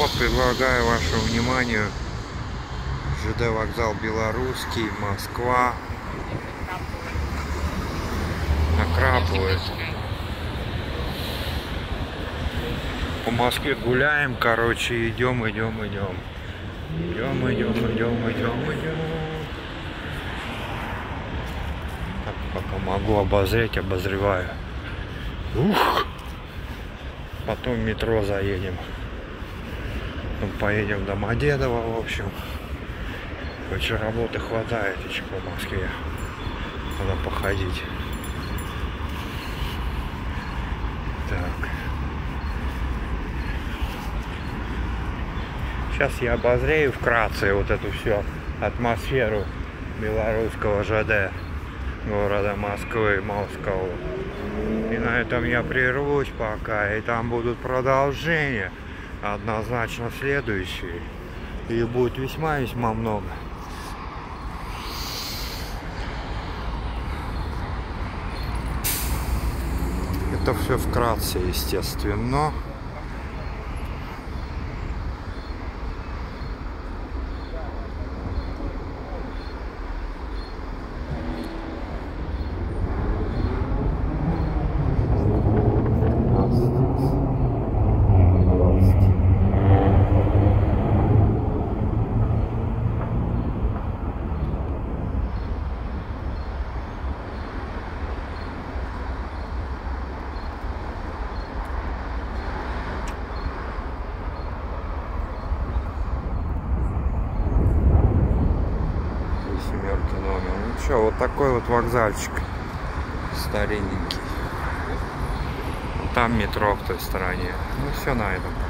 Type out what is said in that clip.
Вот, предлагаю вашему вниманию ЖД вокзал Белорусский, Москва. Накрапывает. По Москве гуляем, короче, идем. Так, пока могу обозреть, обозреваю. Ух! Потом в метро заедем. Потом поедем в Домодедово, в общем. Короче, работы хватает еще по Москве. Надо походить. Так. Сейчас я обозрею вкратце вот эту всю атмосферу белорусского ЖД города Москвы, Москву. И на этом я прервусь пока. И там будут продолжения, однозначно следующие. И будет весьма много. Это все вкратце, естественно. Номер. Ну что, вот такой вот вокзальчик старенький. Там метро в той стороне. Ну все на этом.